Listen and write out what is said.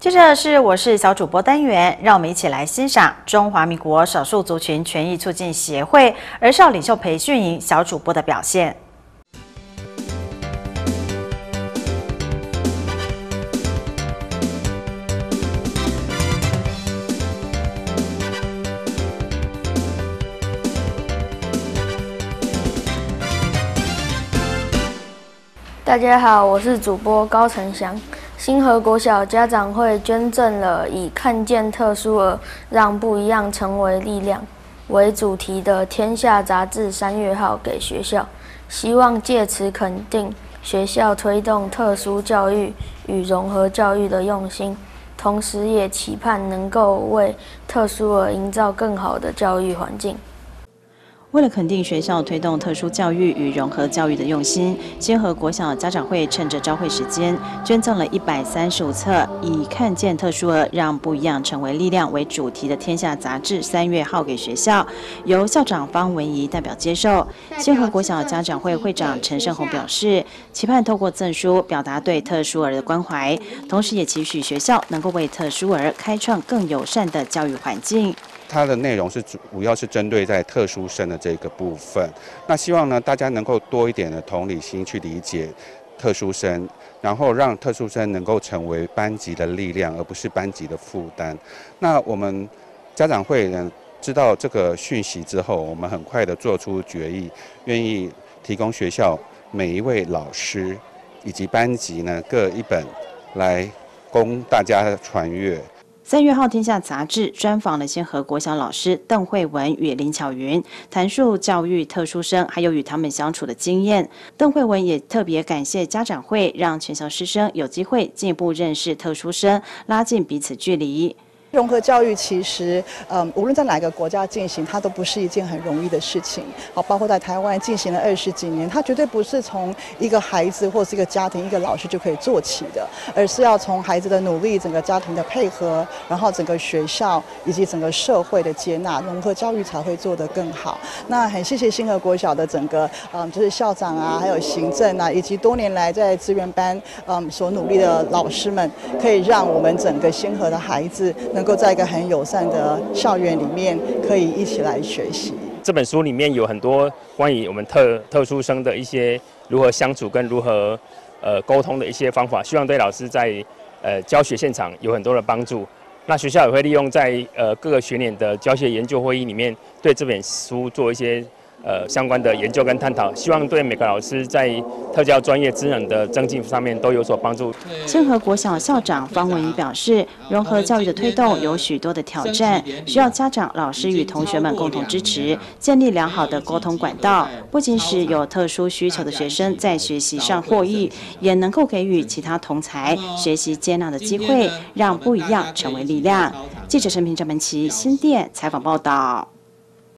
接着是我是小主播单元，让我们一起来欣赏中华民国少数族群权益促进协会儿少领袖培训营小主播的表现。 大家好，我是主播高承祥。新和国小家长会捐赠了以看见特殊儿，让不一样成为力量为主题的《天下》杂志3月号给学校，希望借此肯定学校推动特殊教育与融合教育的用心，同时也期盼能够为特殊儿营造更好的教育环境。 为了肯定学校推动特殊教育与融合教育的用心，新和国小家长会趁着朝会时间，捐赠了135册以看见特殊儿，让不一样成为力量为主题的《天下》杂志3月号给学校，由校长方文仪代表接受。新和国小家长会会长陈胜宏表示，期盼透过赠书表达对特殊儿的关怀，同时也期许学校能够为特殊儿开创更友善的教育环境。 它的内容是主要是针对在特殊生的这个部分，那希望呢大家能够多一点的同理心去理解特殊生，然后让特殊生能够成为班级的力量，而不是班级的负担。那我们家长会呢知道这个讯息之后，我们很快的做出决议，愿意提供学校每一位老师以及班级呢各1本，来供大家传阅。 3月号《天下》杂志专访了新和国小老师邓慧文与林巧云，谈述教育特殊生还有与他们相处的经验。邓慧文也特别感谢家长会，让全校师生有机会进一步认识特殊生，拉近彼此距离。 融合教育其实，无论在哪个国家进行，它都不是一件很容易的事情。好，包括在台湾进行了20几年，它绝对不是从一个孩子或是一个家庭、一个老师就可以做起的，而是要从孩子的努力、整个家庭的配合，然后整个学校以及整个社会的接纳，融合教育才会做得更好。那很谢谢新和国小的整个，就是校长啊，还有行政啊，以及多年来在资源班，所努力的老师们，可以让我们整个新和的孩子能够在一个很友善的校园里面，可以一起来学习。 这本书里面有很多关于我们特殊生的一些如何相处跟如何沟通的一些方法，希望对老师在教学现场有很多的帮助。那学校也会利用在各个学年的教学研究会议里面，对这本书做一些相关的研究跟探讨，希望对每个老师在特教专业知能的增进上面都有所帮助。 新和国小校长方文仪表示，融合教育的推动有许多的挑战，需要家长、老师与同学们共同支持，建立良好的沟通管道。不仅使有特殊需求的学生在学习上获益，也能够给予其他同才学习接纳的机会，让不一样成为力量。记者陈平、张文琪新店采访报道。